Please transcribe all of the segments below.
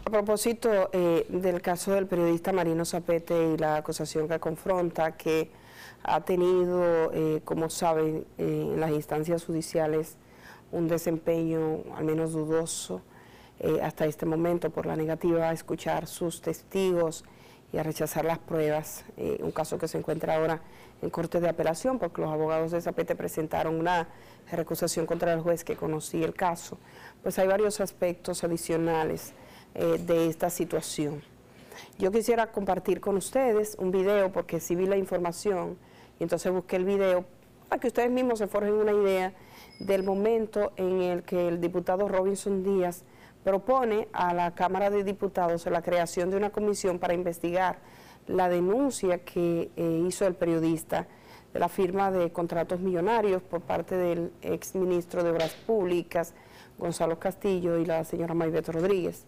A propósito del caso del periodista Marino Zapete y la acusación que confronta, que ha tenido, como saben, en las instancias judiciales un desempeño al menos dudoso hasta este momento por la negativa a escuchar sus testigos y a rechazar las pruebas, un caso que se encuentra ahora en Corte de Apelación porque los abogados de Zapete presentaron una recusación contra el juez que conocía el caso. Pues hay varios aspectos adicionales de esta situación. Yo quisiera compartir con ustedes un video porque sí vi la información y entonces busqué el video para que ustedes mismos se forjen una idea del momento en el que el diputado Robinson Díaz propone a la Cámara de Diputados la creación de una comisión para investigar la denuncia que hizo el periodista de la firma de contratos millonarios por parte del exministro de Obras Públicas, Gonzalo Castillo, y la señora Maybeth Rodríguez.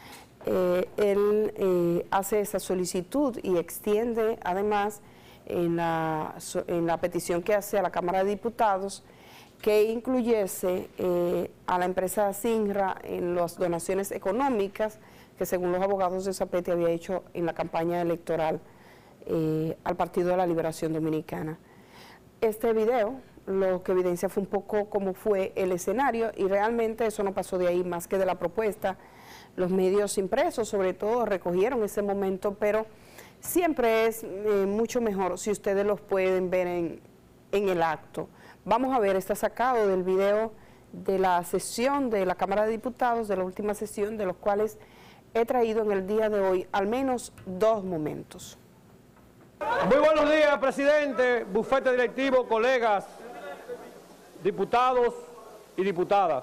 Él hace esa solicitud y extiende además en la petición que hace a la Cámara de Diputados que incluyese a la empresa Cinra en las donaciones económicas que según los abogados de Zapete había hecho en la campaña electoral al Partido de la Liberación Dominicana. Este video lo que evidencia fue un poco cómo fue el escenario y realmente eso no pasó de ahí más que de la propuesta. Los medios impresos sobre todo recogieron ese momento, pero siempre es mucho mejor si ustedes los pueden ver en el acto. Vamos a ver, está sacado del video de la sesión de la Cámara de Diputados, de la última sesión, de los cuales he traído en el día de hoy al menos dos momentos. Muy buenos días, presidente, bufete directivo, colegas, diputados y diputadas.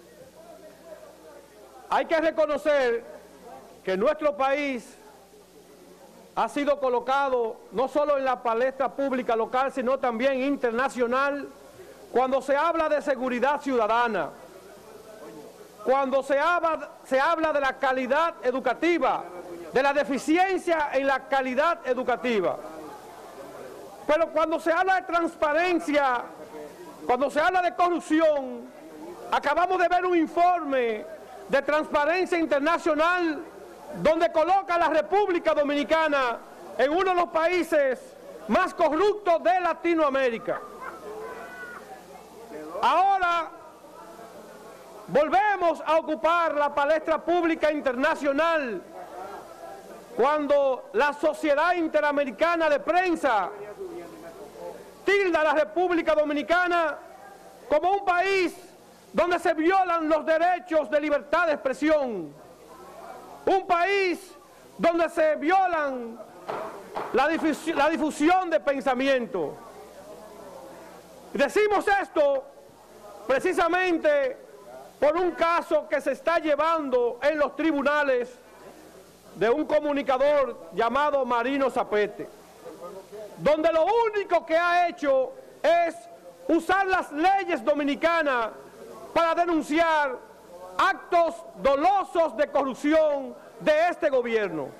Hay que reconocer que nuestro país ha sido colocado no solo en la palestra pública local, sino también internacional, cuando se habla de seguridad ciudadana, cuando se habla de la calidad educativa, de la deficiencia en la calidad educativa. Pero cuando se habla de transparencia, cuando se habla de corrupción, acabamos de ver un informe de Transparencia Internacional donde coloca a la República Dominicana en uno de los países más corruptos de Latinoamérica. Ahora volvemos a ocupar la palestra pública internacional cuando la Sociedad Interamericana de Prensa tilda a la República Dominicana como un país donde se violan los derechos de libertad de expresión, un país donde se violan la difusión de pensamiento. Decimos esto precisamente por un caso que se está llevando en los tribunales de un comunicador llamado Marino Zapete, donde lo único que ha hecho es usar las leyes dominicanas para denunciar actos dolosos de corrupción de este gobierno.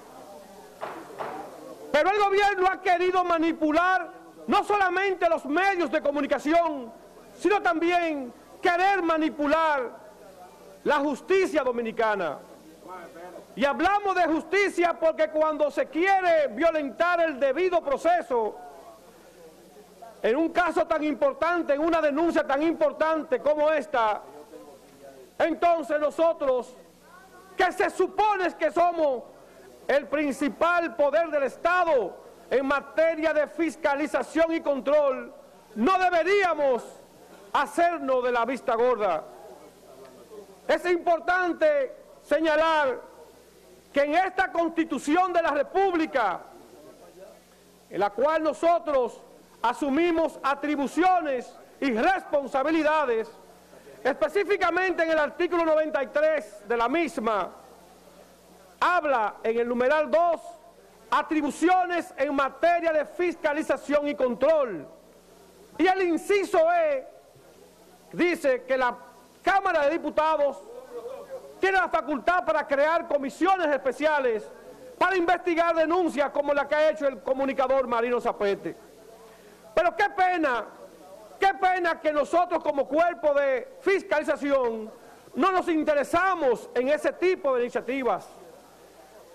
Pero el gobierno ha querido manipular no solamente los medios de comunicación, sino también querer manipular la justicia dominicana. Y hablamos de justicia porque cuando se quiere violentar el debido proceso, en un caso tan importante, en una denuncia tan importante como esta, entonces nosotros, que se supone que somos el principal poder del Estado en materia de fiscalización y control, no deberíamos hacernos de la vista gorda. Es importante señalar que en esta Constitución de la República, en la cual nosotros asumimos atribuciones y responsabilidades, específicamente en el artículo 93 de la misma, habla en el numeral 2, atribuciones en materia de fiscalización y control. Y el inciso E dice que la Cámara de Diputados tiene la facultad para crear comisiones especiales para investigar denuncias como la que ha hecho el comunicador Marino Zapete. Pero qué pena que nosotros como cuerpo de fiscalización no nos interesamos en ese tipo de iniciativas.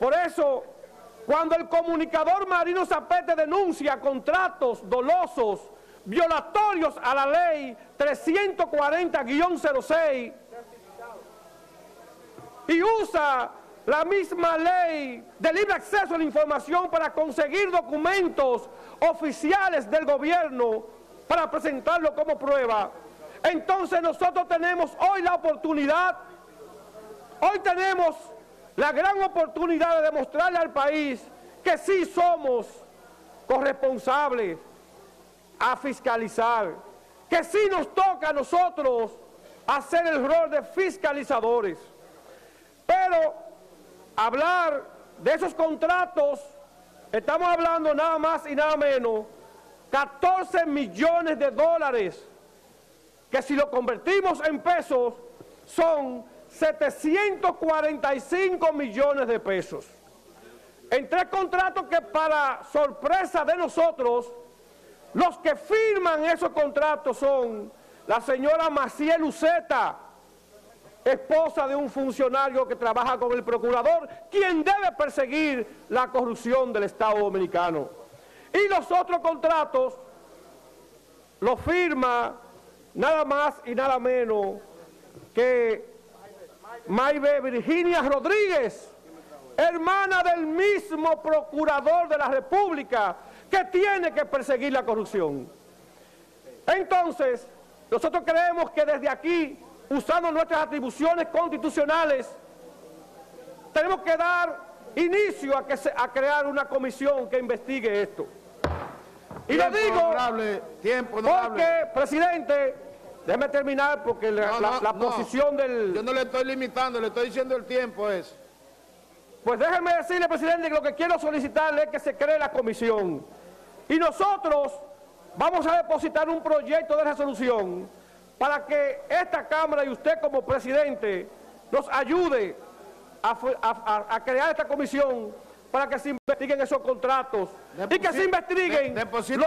Por eso, cuando el comunicador Marino Zapete denuncia contratos dolosos, violatorios a la ley 340-06 y usa la misma ley de libre acceso a la información para conseguir documentos oficiales del gobierno para presentarlo como prueba, entonces nosotros tenemos hoy la oportunidad, hoy tenemos la gran oportunidad de demostrarle al país que sí somos corresponsables a fiscalizar, que sí nos toca a nosotros hacer el rol de fiscalizadores. Pero hablar de esos contratos, estamos hablando nada más y nada menos, 14 millones de dólares, que si lo convertimos en pesos, son 745 millones de pesos. En 3 contratos que, para sorpresa de nosotros, los que firman esos contratos son la señora Maciel Uceta, esposa de un funcionario que trabaja con el procurador, quien debe perseguir la corrupción del Estado Dominicano. Y los otros contratos los firma nada más y nada menos que Maybe Virginia Rodríguez, hermana del mismo procurador de la República, que tiene que perseguir la corrupción. Entonces, nosotros creemos que desde aquí, usando nuestras atribuciones constitucionales, tenemos que dar inicio a crear una comisión que investigue esto. Y lo digo porque, presidente, déjeme terminar porque la posición del... Yo no le estoy limitando, le estoy diciendo el tiempo es. Pues déjeme decirle, presidente, que lo que quiero solicitarle es que se cree la comisión. Y nosotros vamos a depositar un proyecto de resolución para que esta Cámara y usted como presidente nos ayude a crear esta comisión para que se investiguen esos contratos y que se investiguen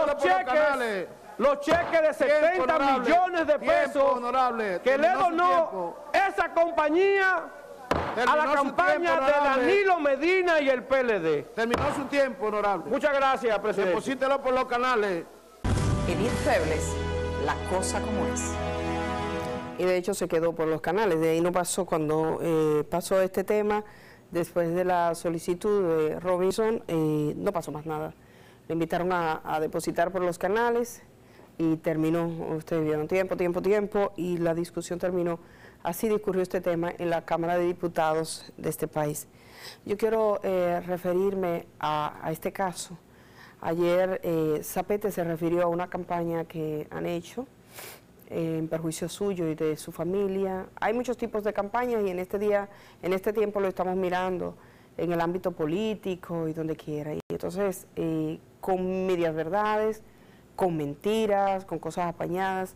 los cheques de 70 millones de pesos que le donó esa compañía a la campaña de Danilo Medina y el PLD. Terminó su tiempo, honorable. Muchas gracias, presidente. Deposítelo por los canales. Edith Febles, La Cosa Como Es. Y de hecho se quedó por los canales, de ahí no pasó cuando pasó este tema, después de la solicitud de Robinson, no pasó más nada. Le invitaron a depositar por los canales y terminó, ustedes vieron, tiempo, y la discusión terminó. Así discurrió este tema en la Cámara de Diputados de este país. Yo quiero referirme a este caso. Ayer Zapete se refirió a una campaña que han hecho en perjuicio suyo y de su familia. Hay muchos tipos de campañas y en este tiempo lo estamos mirando en el ámbito político y donde quiera. Y entonces, con medias verdades, con mentiras, con cosas apañadas,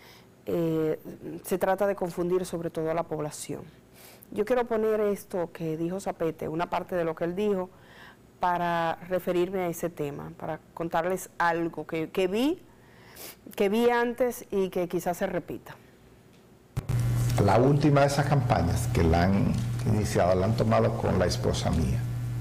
se trata de confundir sobre todo a la población. Yo quiero poner esto que dijo Zapete, una parte de lo que él dijo, para referirme a ese tema, para contarles algo que vi antes y que quizás se repita. La última de esas campañas que la han iniciado, la han tomado con la esposa mía,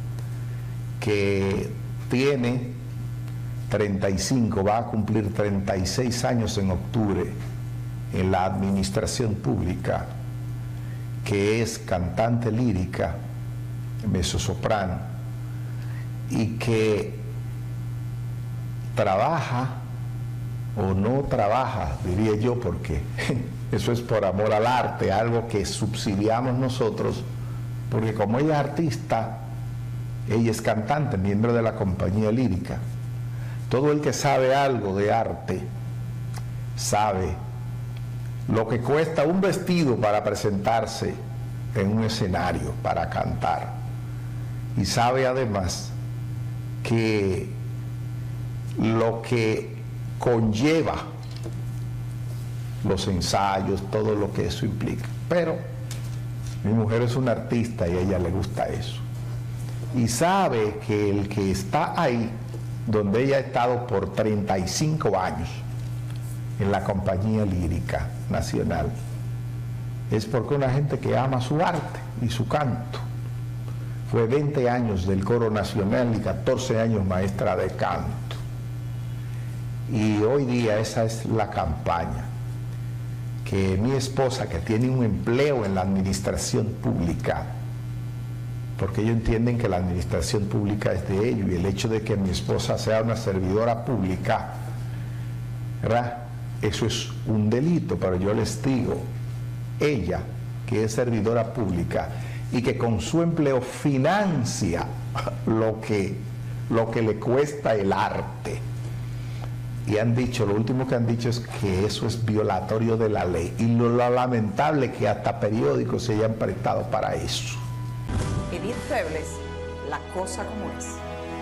que tiene 35, va a cumplir 36 años en octubre en la administración pública, que es cantante lírica, mezzosoprano, y que trabaja o no trabaja, diría yo, porque eso es por amor al arte, algo que subsidiamos nosotros, porque como ella es artista, ella es cantante, miembro de la compañía lírica. Todo el que sabe algo de arte sabe lo que cuesta un vestido para presentarse en un escenario, para cantar, y sabe además que lo que conlleva los ensayos, todo lo que eso implica. Pero mi mujer es una artista y a ella le gusta eso. Y sabe que el que está ahí, donde ella ha estado por 35 años, en la Compañía Lírica Nacional, es porque una gente que ama su arte y su canto. Fue 20 años del coro nacional y 14 años maestra de canto. Y hoy día esa es la campaña. Que mi esposa, que tiene un empleo en la administración pública, porque ellos entienden que la administración pública es de ellos, y el hecho de que mi esposa sea una servidora pública, ¿verdad?, eso es un delito, pero yo les digo, ella, que es servidora pública y que con su empleo financia lo que le cuesta el arte, y han dicho, lo último que han dicho es que eso es violatorio de la ley, y lo lamentable que hasta periódicos se hayan prestado para eso. Edith Febles, la cosa como es.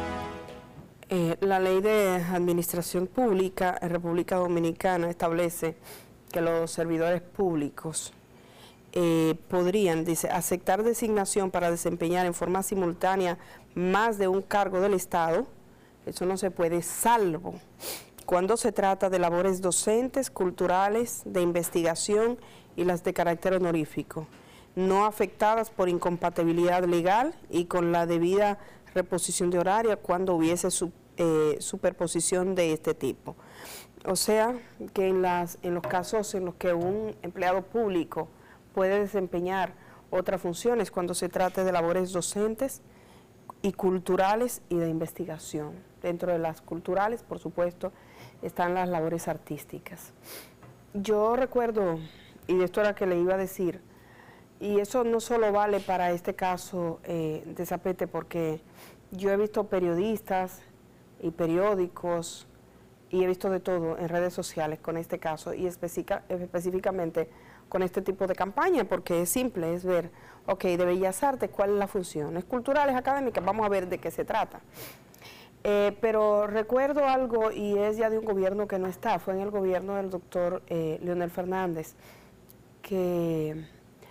La ley de administración pública en República Dominicana establece que los servidores públicos podrían, dice, aceptar designación para desempeñar en forma simultánea más de un cargo del Estado. Eso no se puede, salvo cuando se trata de labores docentes, culturales, de investigación y las de carácter honorífico, no afectadas por incompatibilidad legal y con la debida reposición de horario cuando hubiese superposición de este tipo. O sea, que en los casos en los que un empleado público puede desempeñar otras funciones cuando se trate de labores docentes y culturales y de investigación. Dentro de las culturales, por supuesto, están las labores artísticas. Yo recuerdo, y de esto era que le iba a decir, y eso no solo vale para este caso de Zapete, porque yo he visto periodistas y periódicos, y he visto de todo en redes sociales con este caso, y específicamente con este tipo de campaña, porque es simple, es ver, ok, de Bellas Artes, ¿cuál es la función? ¿Es cultural, es académica? Vamos a ver de qué se trata. Pero recuerdo algo, y es ya de un gobierno que no está, fue en el gobierno del doctor Leonel Fernández, que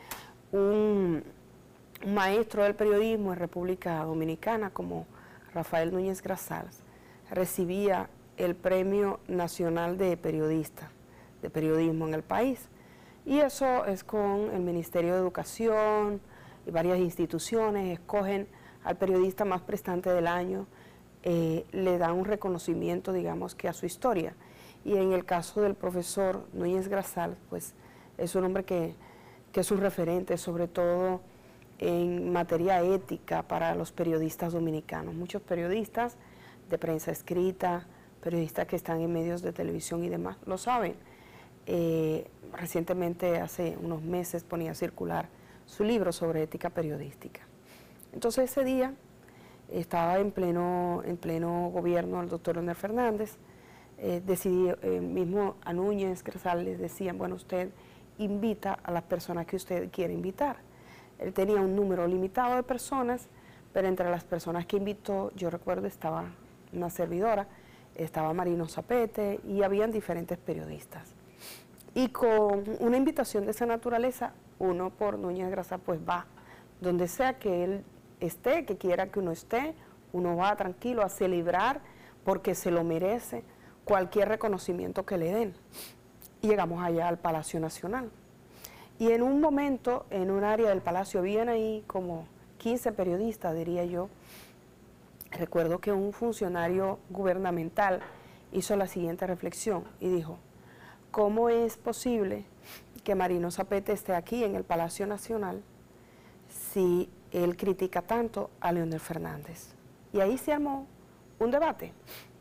un maestro del periodismo en República Dominicana como Rafael Núñez Grasals recibía el Premio Nacional de Periodismo en el país, y eso es con el Ministerio de Educación y varias instituciones, escogen al periodista más prestante del año, le dan un reconocimiento, digamos, que a su historia, y en el caso del profesor Núñez Grasals, pues es un hombre que es un referente, sobre todo en materia ética para los periodistas dominicanos. Muchos periodistas de prensa escrita, periodistas que están en medios de televisión y demás, lo saben. Recientemente, hace unos meses, ponía a circular su libro sobre ética periodística. Entonces ese día estaba en pleno gobierno el doctor Leonel Fernández, decidió, mismo a Núñez Grasals les decían, bueno, usted invita a las personas que usted quiere invitar. Él tenía un número limitado de personas, pero entre las personas que invitó, yo recuerdo, estaba una servidora, estaba Marino Zapete y habían diferentes periodistas. Y con una invitación de esa naturaleza, uno por Núñez Grasals pues va, donde sea que él esté, que quiera que uno esté, uno va tranquilo a celebrar porque se lo merece cualquier reconocimiento que le den. Y llegamos allá al Palacio Nacional. Y en un momento, en un área del Palacio, habían ahí como 15 periodistas, diría yo. Recuerdo que un funcionario gubernamental hizo la siguiente reflexión y dijo, ¿cómo es posible que Marino Zapete esté aquí en el Palacio Nacional si él critica tanto a Leonel Fernández? Y ahí se armó un debate.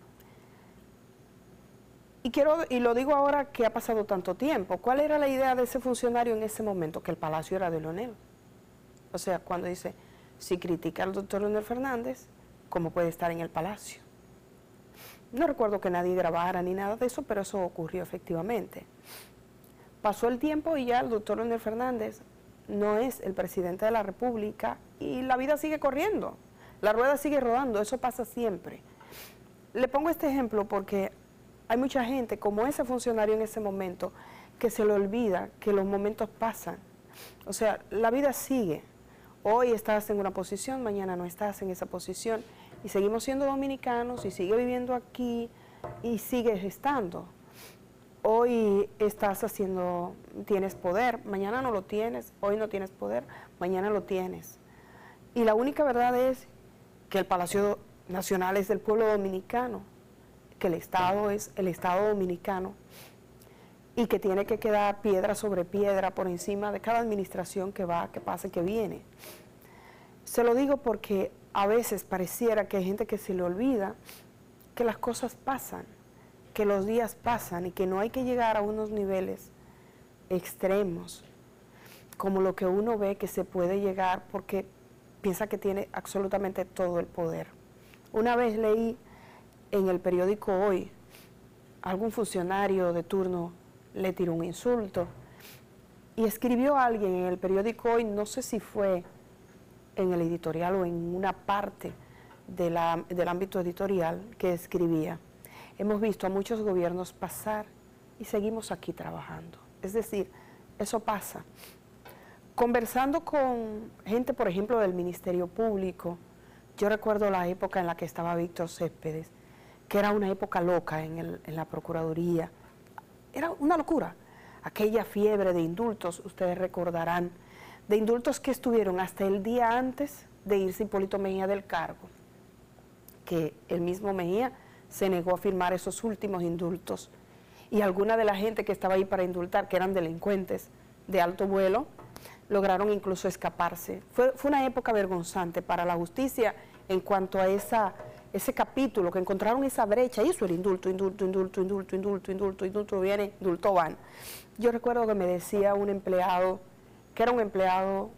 Y lo digo ahora que ha pasado tanto tiempo. ¿Cuál era la idea de ese funcionario en ese momento? Que el palacio era de Leonel. O sea, cuando dice, si critica al doctor Leonel Fernández, ¿cómo puede estar en el palacio? No recuerdo que nadie grabara ni nada de eso, pero eso ocurrió efectivamente. Pasó el tiempo y ya el doctor Leonel Fernández no es el presidente de la República y la vida sigue corriendo, la rueda sigue rodando, eso pasa siempre. Le pongo este ejemplo porque hay mucha gente, como ese funcionario en ese momento, que se le olvida que los momentos pasan. O sea, la vida sigue. Hoy estás en una posición, mañana no estás en esa posición. Y seguimos siendo dominicanos y sigue viviendo aquí y sigues estando. Hoy estás tienes poder, mañana no lo tienes, hoy no tienes poder, mañana lo tienes. Y la única verdad es que el Palacio Nacional es del pueblo dominicano, que el Estado es el Estado dominicano y que tiene que quedar piedra sobre piedra por encima de cada administración que va, que pase, que viene. Se lo digo porque a veces pareciera que hay gente que se le olvida que las cosas pasan, que los días pasan y que no hay que llegar a unos niveles extremos como lo que uno ve que se puede llegar porque piensa que tiene absolutamente todo el poder. Una vez leí en el periódico Hoy, algún funcionario de turno le tiró un insulto y escribió a alguien en el periódico Hoy, no sé si fue en el editorial o en una parte del ámbito editorial, que escribía: hemos visto a muchos gobiernos pasar y seguimos aquí trabajando. Es decir, eso pasa. Conversando con gente, por ejemplo, del Ministerio Público, yo recuerdo la época en la que estaba Víctor Céspedes, que era una época loca en la Procuraduría. Era una locura. Aquella fiebre de indultos, ustedes recordarán, de indultos que estuvieron hasta el día antes de irse Hipólito Mejía del cargo, que el mismo Mejía se negó a firmar esos últimos indultos. Y alguna de la gente que estaba ahí para indultar, que eran delincuentes de alto vuelo, lograron incluso escaparse. Fue una época vergonzante para la justicia en cuanto a ese capítulo, que encontraron esa brecha, y eso era indulto, viene, indulto van. Yo recuerdo que me decía un empleado, que era un empleado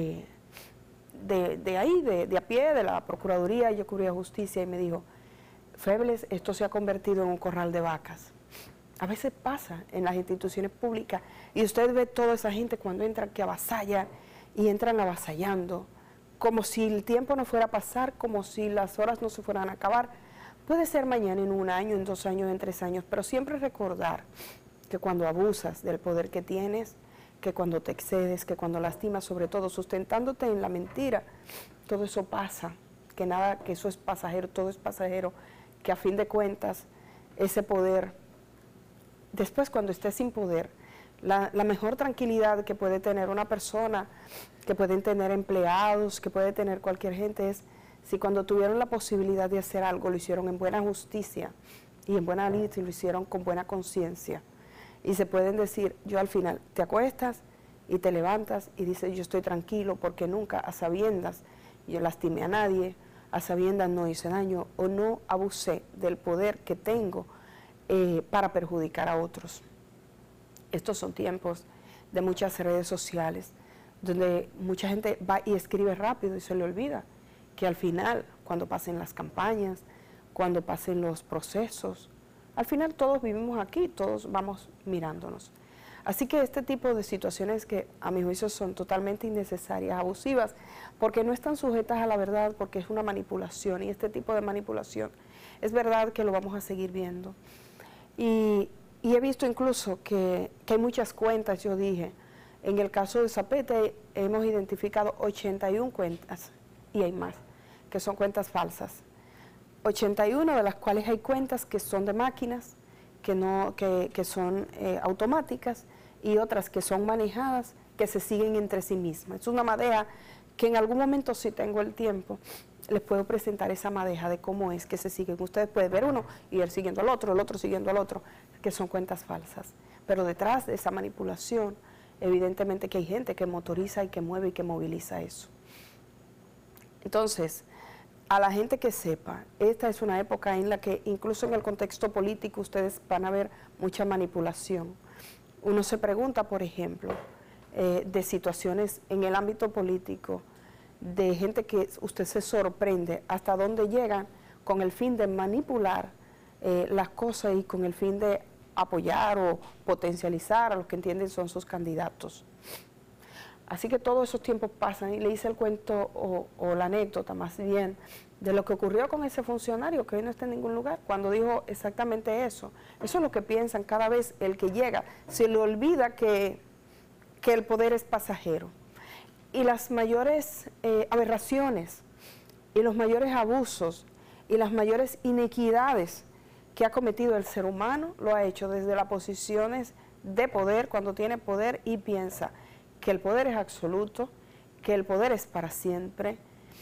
de ahí, de a pie, de la Procuraduría, yo cubría justicia, y me dijo: Febles, esto se ha convertido en un corral de vacas. A veces pasa en las instituciones públicas y usted ve toda esa gente cuando entra que avasalla y entran avasallando, como si el tiempo no fuera a pasar, como si las horas no se fueran a acabar. Puede ser mañana, en 1 año, en 2 años, en 3 años, pero siempre recordar que cuando abusas del poder que tienes, que cuando te excedes, que cuando lastimas, sobre todo sustentándote en la mentira, todo eso pasa, que nada, que eso es pasajero, todo es pasajero, que a fin de cuentas ese poder, después cuando esté sin poder, la mejor tranquilidad que puede tener una persona, que pueden tener empleados, que puede tener cualquier gente, es si cuando tuvieron la posibilidad de hacer algo, lo hicieron en buena justicia y en buena lid, y lo hicieron con buena conciencia. Y se pueden decir, yo al final, te acuestas y te levantas y dices, yo estoy tranquilo porque nunca a sabiendas yo lastimé a nadie, a sabiendas no hice daño o no abusé del poder que tengo para perjudicar a otros. Estos son tiempos de muchas redes sociales, donde mucha gente va y escribe rápido y se le olvida que al final, cuando pasen las campañas, cuando pasen los procesos, al final todos vivimos aquí, todos vamos mirándonos. Así que este tipo de situaciones que a mi juicio son totalmente innecesarias, abusivas, porque no están sujetas a la verdad, porque es una manipulación, y este tipo de manipulación es verdad que lo vamos a seguir viendo. Y he visto incluso que hay muchas cuentas, yo dije, en el caso de Zapete hemos identificado 81 cuentas, y hay más, que son cuentas falsas. 81 de las cuales hay cuentas que son de máquinas, que son automáticas, y otras que son manejadas, que se siguen entre sí mismas. Es una madeja que en algún momento, si tengo el tiempo, les puedo presentar esa madeja de cómo es que se siguen. Ustedes pueden ver uno y ir siguiendo al otro, el otro siguiendo al otro, que son cuentas falsas. Pero detrás de esa manipulación, evidentemente que hay gente que motoriza y que mueve y que moviliza eso. Entonces, a la gente que sepa, esta es una época en la que incluso en el contexto político ustedes van a ver mucha manipulación. Uno se pregunta, por ejemplo, de situaciones en el ámbito político, de gente que usted se sorprende hasta dónde llegan con el fin de manipular las cosas y con el fin de apoyar o potencializar a los que entienden son sus candidatos. Así que todos esos tiempos pasan, y le hice el cuento o la anécdota más bien de lo que ocurrió con ese funcionario que hoy no está en ningún lugar, cuando dijo exactamente eso. Eso es lo que piensan cada vez el que llega. Se le olvida que el poder es pasajero. Y las mayores aberraciones y los mayores abusos y las mayores inequidades que ha cometido el ser humano lo ha hecho desde las posiciones de poder, cuando tiene poder y piensa que el poder es absoluto, que el poder es para siempre,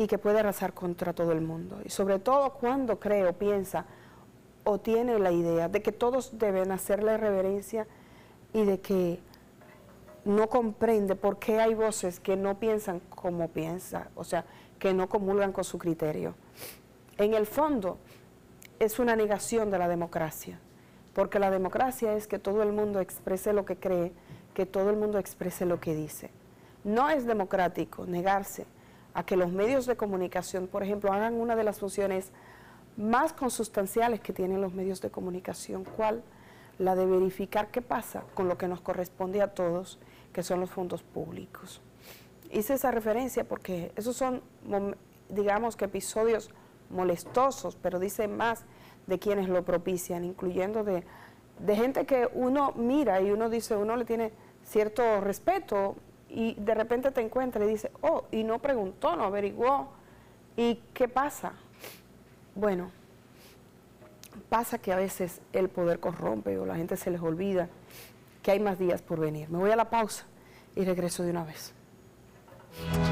y que puede arrasar contra todo el mundo. Y sobre todo cuando cree o piensa o tiene la idea de que todos deben hacerle reverencia y de que no comprende por qué hay voces que no piensan como piensa, o sea, que no comulgan con su criterio. En el fondo, es una negación de la democracia, porque la democracia es que todo el mundo exprese lo que cree, que todo el mundo exprese lo que dice. No es democrático negarse a que los medios de comunicación, por ejemplo, hagan una de las funciones más consustanciales que tienen los medios de comunicación. ¿Cuál? La de verificar qué pasa con lo que nos corresponde a todos, que son los fondos públicos. Hice esa referencia porque esos son, digamos que episodios molestosos, pero dice más de quienes lo propician, incluyendo de gente que uno mira y uno dice, uno le tiene cierto respeto y de repente te encuentra y dice, oh, y no preguntó, no averiguó, ¿y qué pasa? Bueno, pasa que a veces el poder corrompe o la gente se les olvida que hay más días por venir. Me voy a la pausa y regreso de una vez.